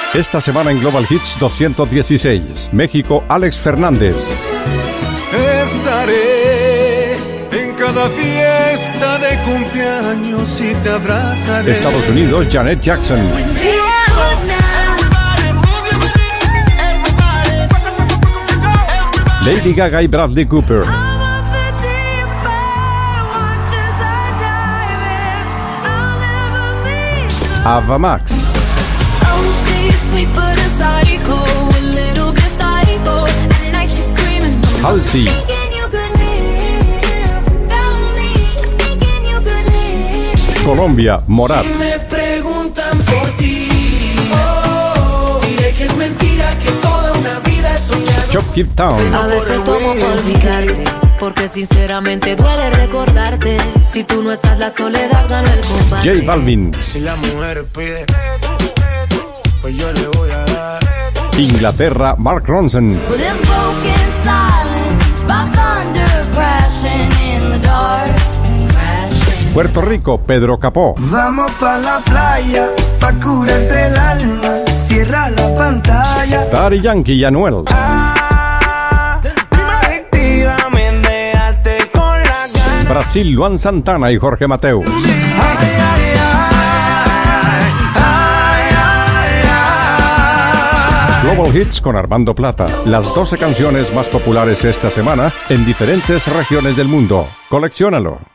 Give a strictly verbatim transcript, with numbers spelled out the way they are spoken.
Esta semana en Global Hits doscientos dieciséis, México, Alex Fernández. Estaré en cada fiesta de cumpleaños y te abrazaré. Estados Unidos, Janet Jackson. Lady Gaga y Bradley Cooper. Ava Max. Halsey. Colombia, Morat. Si me preguntan por ti, oh, diré que es mentira, que toda una vida he soñado. Chop Town. A veces tomo por olvidarte, porque sinceramente duele recordarte. Si tú no estás, la soledad gana el combate. J Balvin. Si la mujer pide, pues yo le voy a dar. Inglaterra, Mark Ronson. Puerto Rico, Pedro Capó. Vamos pa' la playa, pa' curarte el alma. Cierra la pantalla. Daddy Yankee y Anuel. Brasil, Luan Santana y Jorge Mateu. Global Hits con Armando Plata. Las doce canciones más populares esta semana en diferentes regiones del mundo. Colecciónalo.